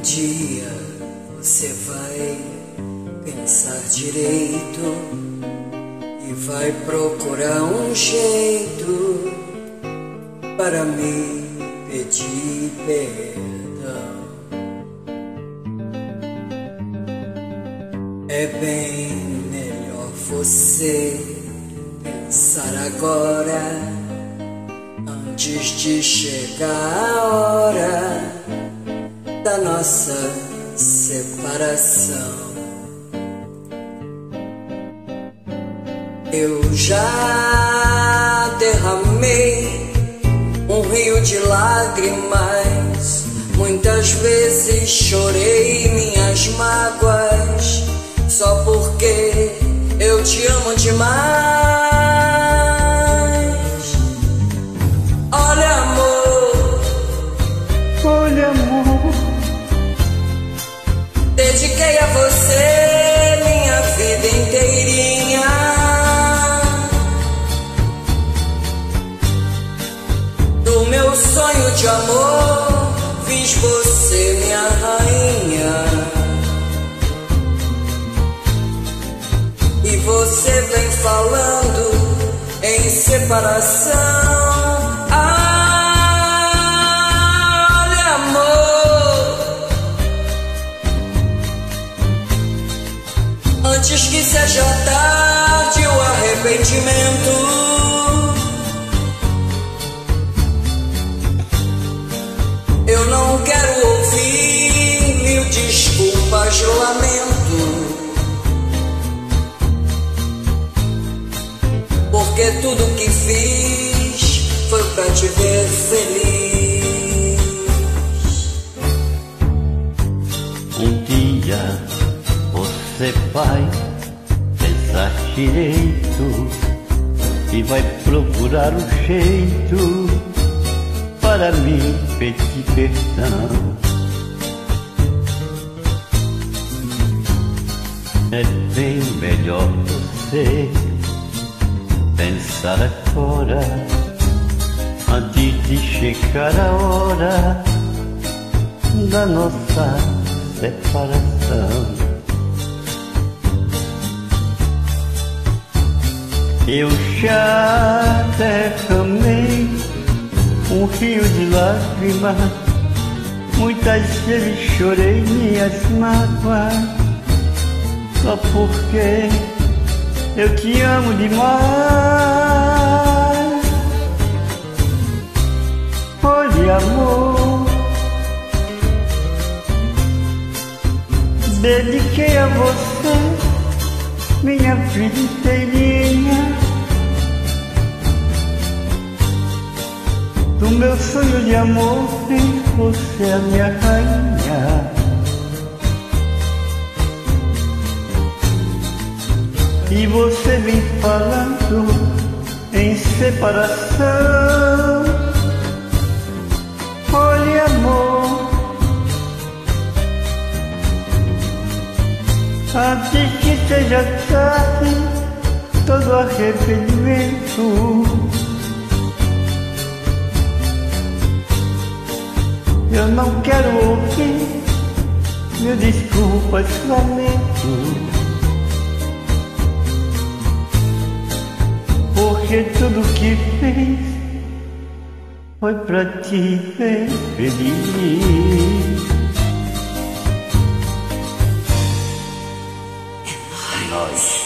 dia você vai pensar direito e vai procurar um jeito para me pedir perdão. É bem melhor você pensar agora, antes de chegar a hora da nossa separação. Eu já derramei um rio de lágrimas, muitas vezes chorei minhas mágoas, só porque eu te amo demais. Olha, amor, olha, amor, dediquei a você minha vida inteirinha. Do meu sonho de amor fiz você minha rainha. E você vem falando em separação. Olha, amor, antes que seja tarde o arrependimento, eu não quero ouvir mil desculpas, lamento, porque tudo que fiz foi pra te ver feliz. um dia você vai pensar direito e vai procurar um jeito para me pedir perdão. É bem melhor você pensar agora, antes de chegar a hora da nossa separação. Eu já derramei um rio de lágrimas, muitas vezes chorei minhas mágoas, só porque eu te amo demais. Olha, amor, dediquei a você minha vida inteirinha. Do meu sonho de amor fiz você a minha rainha. E você vem falando em separação. Olha, amor, antes que seja tarde todo arrependimento, eu não quero ouvir mil desculpas, lamento, porque tudo que fez foi pra te ver feliz. É nóis.